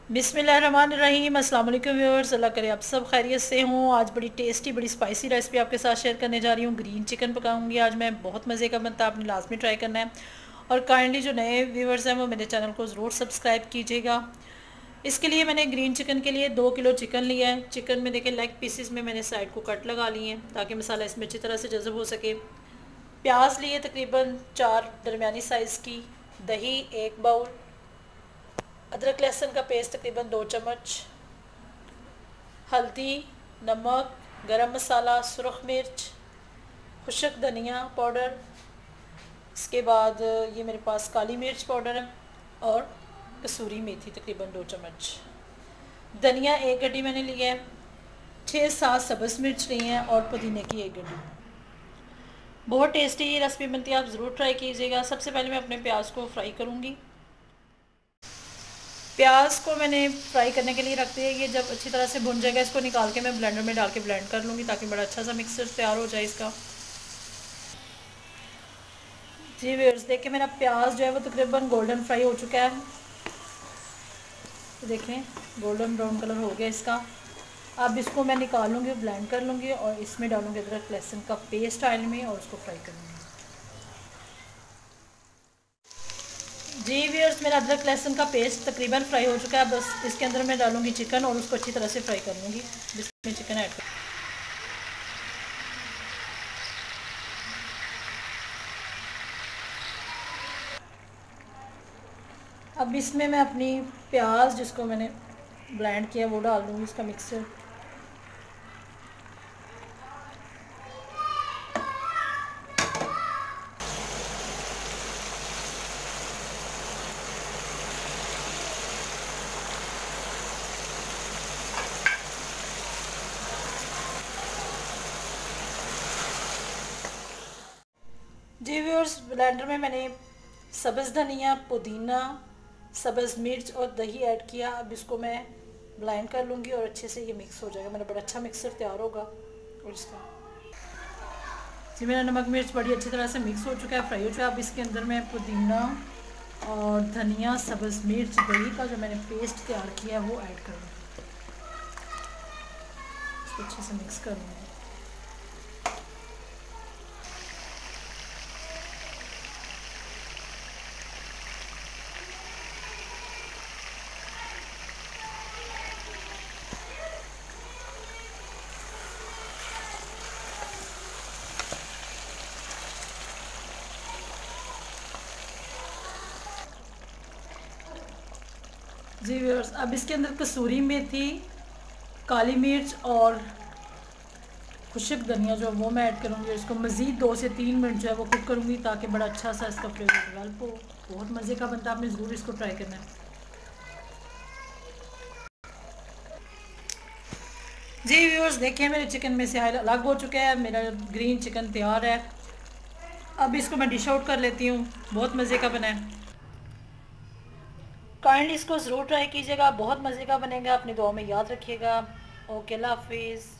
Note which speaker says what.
Speaker 1: बिस्मिल्लाहिर्रहमानिर्रहीम। अस्सलाम वालेकुम व्यूअर्स, अल्लाह करे आप सब खैरियत से हों। आज बड़ी टेस्टी बड़ी स्पाइसी रेसिपी आपके साथ शेयर करने जा रही हूँ। ग्रीन चिकन पकाऊंगी आज मैं, बहुत मज़े का बनता है, आपने लाजमी ट्राई करना है। और काइंडली जो नए व्यूअर्स हैं वो मेरे चैनल को ज़रूर सब्सक्राइब कीजिएगा। इसके लिए मैंने ग्रीन चिकन के लिए 2 किलो चिकन लिया है। चिकन में देखें लेग पीसेस में मैंने साइड को कट लगा लिए हैं ताकि मसाला इसमें अच्छी तरह से जज़ब हो सके। प्याज लिए तकरीबन 4 दरमियानी साइज़ की, दही 1 बाउल, अदरक लहसुन का पेस्ट तकरीबन 2 चम्मच, हल्दी, नमक, गरम मसाला, सुरख मिर्च, खुशक धनिया पाउडर, इसके बाद ये मेरे पास काली मिर्च पाउडर है और कसूरी मेथी तकरीबन 2 चम्मच, धनिया 1 गड्डी मैंने लिया है, 6-7 सब्ज़ मिर्च ली हैं और पुदीने की 1 गड्डी। बहुत टेस्टी ये रेसिपी बनती है, आप ज़रूर ट्राई कीजिएगा। सबसे पहले मैं अपने प्याज को फ्राई करूँगी। प्याज को मैंने फ्राई करने के लिए रख दिया। ये जब अच्छी तरह से भुन जाएगा इसको निकाल के मैं ब्लेंडर में डाल के ब्लेंड कर लूँगी ताकि बड़ा अच्छा सा मिक्सर तैयार हो जाए इसका। जी व्यूअर्स, देखिए मेरा प्याज जो है वो तकरीबन गोल्डन फ्राई हो चुका है। तो देखें गोल्डन ब्राउन कलर हो गया इसका। अब इसको मैं निकाल लूँगी, ब्लेंड कर लूँगी और इसमें डालूँगी अदरक लहसुन का पेस्ट ऑयल में और उसको फ्राई करूँगी। जी व्यूअर्स, मेरा अदरक लहसुन का पेस्ट तकरीबन फ्राई हो चुका है। बस इसके अंदर मैं डालूँगी चिकन और उसको अच्छी तरह से फ्राई कर लूँगी। जिसमें चिकन ऐड कर, अब इसमें मैं अपनी प्याज जिसको मैंने ब्लेंड किया वो डाल दूँगी इसका मिक्सचर। जी व्यूअर्स, ब्लेंडर में मैंने सब्ज़ धनिया, पुदीना, सब्ज़ मिर्च और दही ऐड किया। अब इसको मैं ब्लेंड कर लूँगी और अच्छे से ये मिक्स हो जाएगा। मेरा बड़ा अच्छा मिक्सर तैयार होगा। और इसका जी मेरा नमक मिर्च बड़ी अच्छी तरह से मिक्स हो चुका है, फ्राई हो चुका है। अब इसके अंदर मैं पुदीना और धनिया, सब्ज़ मिर्च, दही का जो मैंने पेस्ट तैयार किया है वो ऐड करूँगी। इसको अच्छे से मिक्स करूँगी। जी व्यूअर्स, अब इसके अंदर कसूरी मेथी, काली मिर्च और खुशक धनिया जो वो मैं ऐड करूँगी। इसको मज़ीद 2 से 3 मिनट जो है वो कुक करूँगी ताकि बड़ा अच्छा सा इसका फ्लेवर डेवलप हो। बहुत मज़े का बनता है, आपने ज़रूर इसको ट्राई करना है। जी व्यूअर्स, देखिए मेरे चिकन में से ऑयल अलग हो चुका है। मेरा ग्रीन चिकन तैयार है। अब इसको मैं डिश आउट कर लेती हूँ। बहुत मज़े का बना है, काइंडली इसको ज़रूर ट्राई कीजिएगा। बहुत मज़े का बनेगा, अपनी दुआ में याद रखिएगा। ओके, अल्लाह हाफिज़।